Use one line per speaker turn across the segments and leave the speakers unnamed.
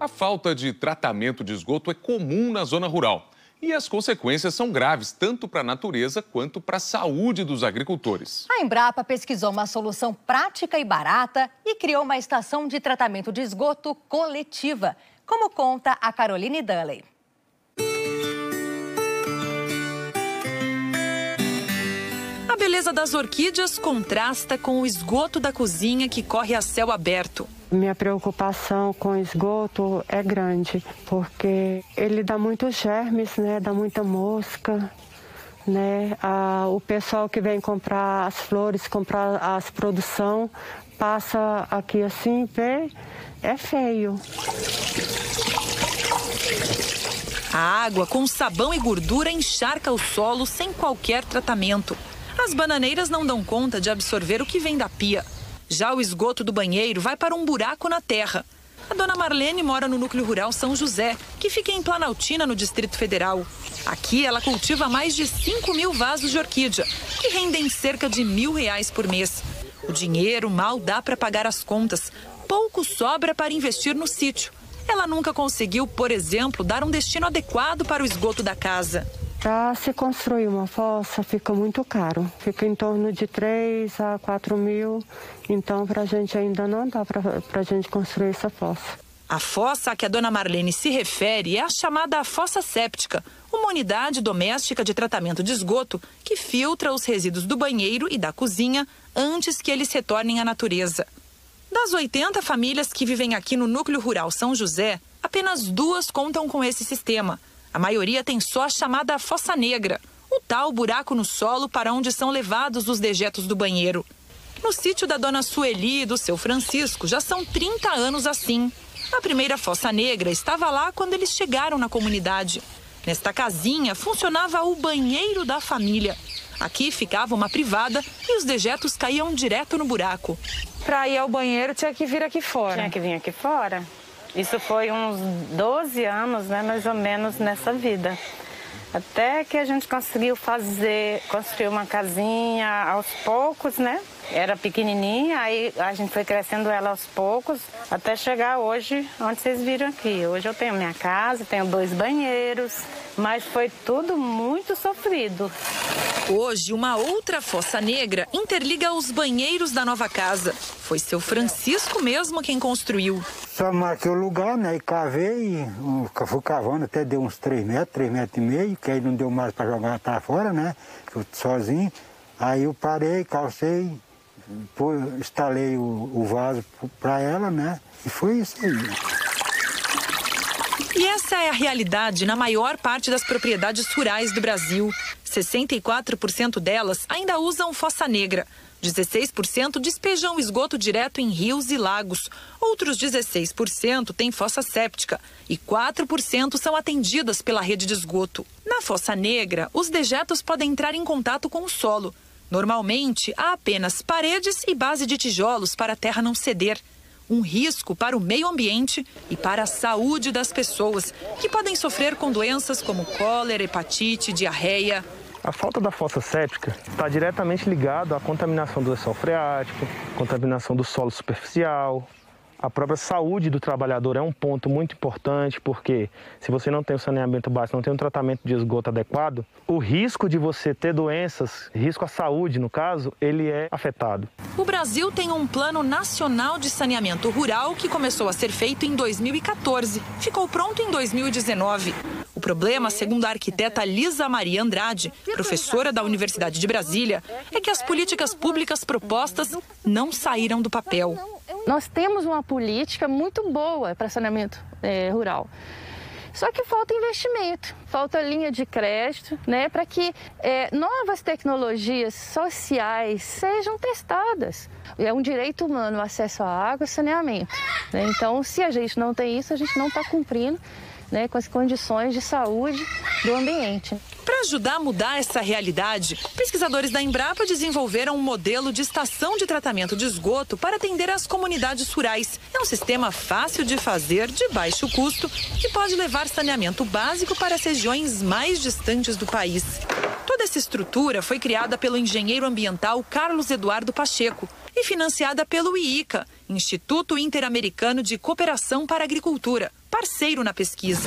A falta de tratamento de esgoto é comum na zona rural. E as consequências são graves, tanto para a natureza quanto para a saúde dos agricultores.
A Embrapa pesquisou uma solução prática e barata e criou uma estação de tratamento de esgoto coletiva, como conta a Caroline Dunley.
A beleza das orquídeas contrasta com o esgoto da cozinha que corre a céu aberto.
Minha preocupação com o esgoto é grande, porque ele dá muitos germes, né? Dá muita mosca, né? O pessoal que vem comprar as flores, comprar as produção, passa aqui assim, vê, é feio.
A água com sabão e gordura encharca o solo sem qualquer tratamento. As bananeiras não dão conta de absorver o que vem da pia. Já o esgoto do banheiro vai para um buraco na terra. A dona Marlene mora no núcleo rural São José, que fica em Planaltina, no Distrito Federal. Aqui ela cultiva mais de 5.000 vasos de orquídea, que rendem cerca de R$1.000 por mês. O dinheiro mal dá para pagar as contas. Pouco sobra para investir no sítio. Ela nunca conseguiu, por exemplo, dar um destino adequado para o esgoto da casa.
Para se construir uma fossa fica muito caro, fica em torno de 3 a 4 mil, então para a gente ainda não dá para a gente construir essa fossa.
A fossa a que a dona Marlene se refere é a chamada fossa séptica, uma unidade doméstica de tratamento de esgoto que filtra os resíduos do banheiro e da cozinha antes que eles retornem à natureza. Das 80 famílias que vivem aqui no núcleo rural São José, apenas 2 contam com esse sistema. A maioria tem só a chamada fossa negra, o tal buraco no solo para onde são levados os dejetos do banheiro. No sítio da dona Sueli e do seu Francisco já são 30 anos assim. A primeira fossa negra estava lá quando eles chegaram na comunidade. Nesta casinha funcionava o banheiro da família. Aqui ficava uma privada e os dejetos caíam direto no buraco.
Para ir ao banheiro tinha que vir aqui fora.
Tinha que vir aqui fora. Isso foi uns 12 anos, né, mais ou menos, nessa vida. Até que a gente conseguiu construir uma casinha aos poucos, né? Era pequenininha, aí a gente foi crescendo ela aos poucos, até chegar hoje, onde vocês viram aqui. Hoje eu tenho minha casa, tenho 2 banheiros, mas foi tudo muito sofrido.
Hoje, uma outra fossa negra interliga os banheiros da nova casa. Foi seu Francisco mesmo quem construiu.
Só marquei o lugar, né, e cavei, fui cavando até deu uns 3 metros e meio, que aí não deu mais para jogar para fora, né, sozinho. Aí eu parei, calcei, instalei o vaso para ela, né, e foi isso aí.
E essa é a realidade na maior parte das propriedades rurais do Brasil. 64% delas ainda usam fossa negra. 16% despejam esgoto direto em rios e lagos. Outros 16% têm fossa séptica e 4% são atendidas pela rede de esgoto. Na fossa negra, os dejetos podem entrar em contato com o solo. Normalmente, há apenas paredes e base de tijolos para a terra não ceder. Um risco para o meio ambiente e para a saúde das pessoas, que podem sofrer com doenças como cólera, hepatite, diarreia.
A falta da fossa séptica está diretamente ligada à contaminação do lençol freático, contaminação do solo superficial. A própria saúde do trabalhador é um ponto muito importante, porque se você não tem o saneamento básico, não tem um tratamento de esgoto adequado, o risco de você ter doenças, risco à saúde, no caso, ele é afetado.
O Brasil tem um Plano Nacional de Saneamento Rural que começou a ser feito em 2014. Ficou pronto em 2019. O problema, segundo a arquiteta Lisa Maria Andrade, professora da Universidade de Brasília, é que as políticas públicas propostas não saíram do papel.
Nós temos uma política muito boa para saneamento rural. Só que falta investimento, falta linha de crédito, né, para que novas tecnologias sociais sejam testadas. É um direito humano o acesso à água e saneamento, né? Então, se a gente não tem isso, a gente não está cumprindo, né, com as condições de saúde do ambiente.
Para ajudar a mudar essa realidade, pesquisadores da Embrapa desenvolveram um modelo de estação de tratamento de esgoto para atender as comunidades rurais. É um sistema fácil de fazer, de baixo custo, que pode levar saneamento básico para as regiões mais distantes do país. Toda essa estrutura foi criada pelo engenheiro ambiental Carlos Eduardo Pacheco e financiada pelo IICA, Instituto Interamericano de Cooperação para a Agricultura, parceiro na pesquisa.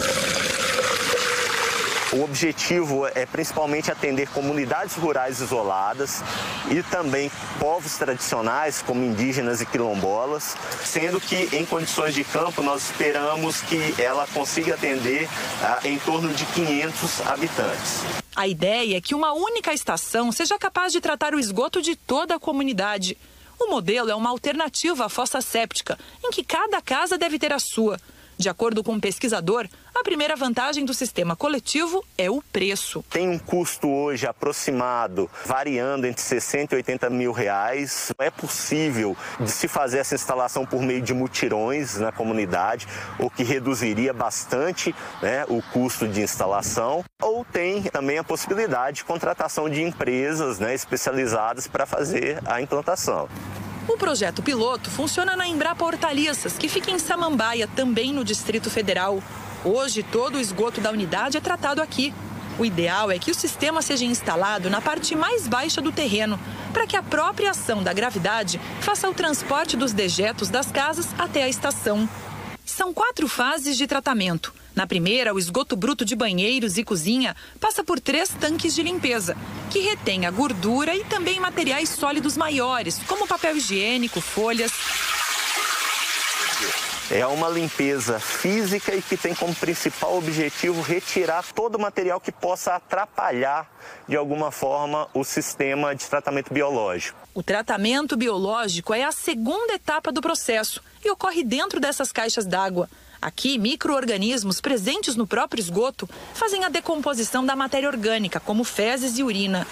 O objetivo é principalmente atender comunidades rurais isoladas e também povos tradicionais, como indígenas e quilombolas, sendo que em condições de campo nós esperamos que ela consiga atender em torno de 500 habitantes.
A ideia é que uma única estação seja capaz de tratar o esgoto de toda a comunidade. O modelo é uma alternativa à fossa séptica, em que cada casa deve ter a sua. De acordo com um pesquisador, a primeira vantagem do sistema coletivo é o preço.
Tem um custo hoje aproximado, variando entre 60 e 80 mil reais. É possível de se fazer essa instalação por meio de mutirões na comunidade, o que reduziria bastante, né, o custo de instalação. Ou tem também a possibilidade de contratação de empresas, né, especializadas para fazer a implantação.
O projeto piloto funciona na Embrapa Hortaliças, que fica em Samambaia, também no Distrito Federal. Hoje, todo o esgoto da unidade é tratado aqui. O ideal é que o sistema seja instalado na parte mais baixa do terreno, para que a própria ação da gravidade faça o transporte dos dejetos das casas até a estação. São 4 fases de tratamento. Na primeira, o esgoto bruto de banheiros e cozinha passa por 3 tanques de limpeza, que retém a gordura e também materiais sólidos maiores, como papel higiênico, folhas.
É uma limpeza física e que tem como principal objetivo retirar todo o material que possa atrapalhar, de alguma forma, o sistema de tratamento biológico.
O tratamento biológico é a segunda etapa do processo e ocorre dentro dessas caixas d'água. Aqui, micro-organismos presentes no próprio esgoto fazem a decomposição da matéria orgânica, como fezes e urina.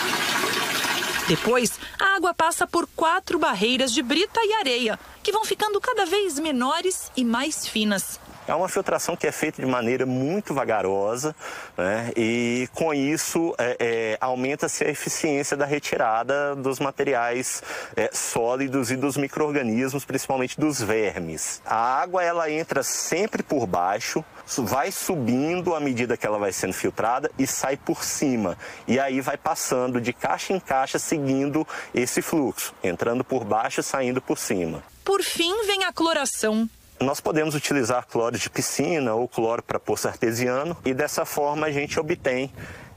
Depois, a água passa por 4 barreiras de brita e areia, que vão ficando cada vez menores e mais finas.
É uma filtração que é feita de maneira muito vagarosa, né? E com isso aumenta-se a eficiência da retirada dos materiais sólidos e dos micro-organismos, principalmente dos vermes. A água ela entra sempre por baixo, vai subindo à medida que ela vai sendo filtrada e sai por cima. E aí vai passando de caixa em caixa seguindo esse fluxo, entrando por baixo e saindo por cima.
Por fim, vem a cloração.
Nós podemos utilizar cloro de piscina ou cloro para poço artesiano e dessa forma a gente obtém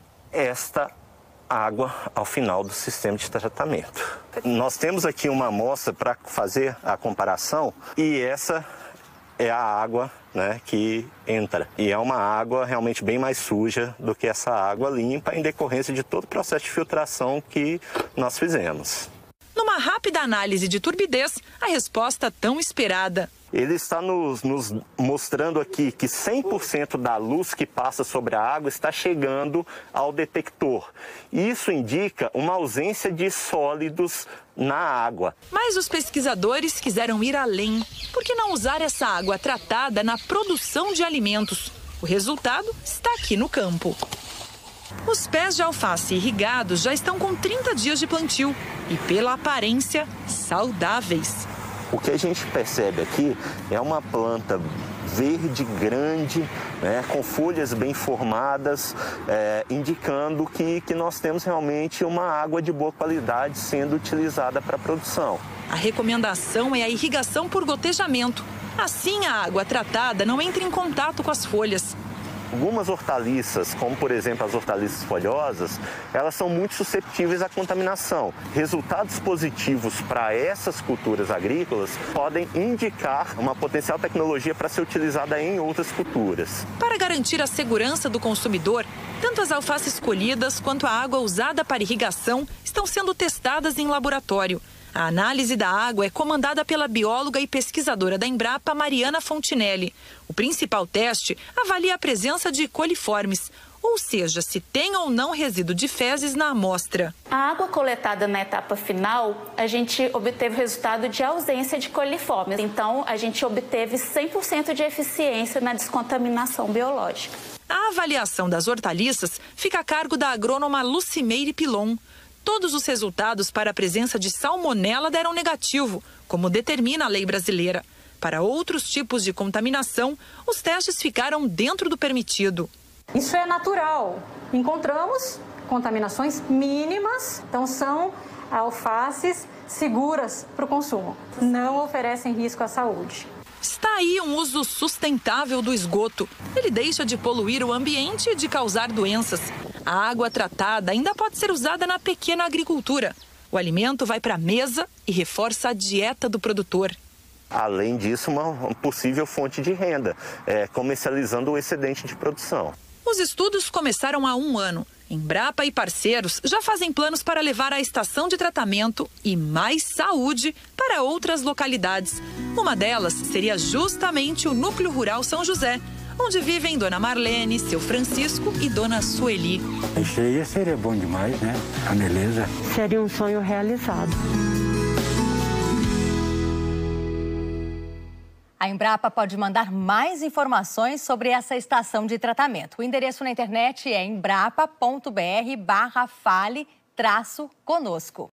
esta água ao final do sistema de tratamento. Nós temos aqui uma amostra para fazer a comparação e essa é a água, né, que entra. E é uma água realmente bem mais suja do que essa água limpa em decorrência de todo o processo de filtração que nós fizemos.
Numa rápida análise de turbidez, a resposta tão esperada.
Ele está nos mostrando aqui que 100% da luz que passa sobre a água está chegando ao detector. Isso indica uma ausência de sólidos na água.
Mas os pesquisadores quiseram ir além. Por que não usar essa água tratada na produção de alimentos? O resultado está aqui no campo. Os pés de alface irrigados já estão com 30 dias de plantio e, pela aparência, saudáveis.
O que a gente percebe aqui é uma planta verde, grande, né, com folhas bem formadas, indicando que nós temos realmente uma água de boa qualidade sendo utilizada para a produção.
A recomendação é a irrigação por gotejamento. Assim, a água tratada não entra em contato com as folhas.
Algumas hortaliças, como por exemplo as hortaliças folhosas, elas são muito suscetíveis à contaminação. Resultados positivos para essas culturas agrícolas podem indicar uma potencial tecnologia para ser utilizada em outras culturas.
Para garantir a segurança do consumidor, tanto as alfaces colhidas quanto a água usada para irrigação estão sendo testadas em laboratório. A análise da água é comandada pela bióloga e pesquisadora da Embrapa, Mariana Fontinelli. O principal teste avalia a presença de coliformes, ou seja, se tem ou não resíduo de fezes na amostra.
A água coletada na etapa final, a gente obteve o resultado de ausência de coliformes. Então, a gente obteve 100% de eficiência na descontaminação biológica.
A avaliação das hortaliças fica a cargo da agrônoma Lucimeire Pilon. Todos os resultados para a presença de salmonela deram negativo, como determina a lei brasileira. Para outros tipos de contaminação, os testes ficaram dentro do permitido.
Isso é natural. Encontramos contaminações mínimas, então são alfaces seguras para o consumo. Não oferecem risco à saúde.
Está aí um uso sustentável do esgoto. Ele deixa de poluir o ambiente e de causar doenças. A água tratada ainda pode ser usada na pequena agricultura. O alimento vai para a mesa e reforça a dieta do produtor.
Além disso, uma possível fonte de renda, comercializando o excedente de produção.
Os estudos começaram há 1 ano. Embrapa e parceiros já fazem planos para levar a estação de tratamento e mais saúde para outras localidades. Uma delas seria justamente o Núcleo Rural São José, onde vivem Dona Marlene, seu Francisco e Dona Sueli.
Isso aí seria bom demais, né? A beleza.
Seria um sonho realizado.
A Embrapa pode mandar mais informações sobre essa estação de tratamento. O endereço na internet é embrapa.br/fale-conosco.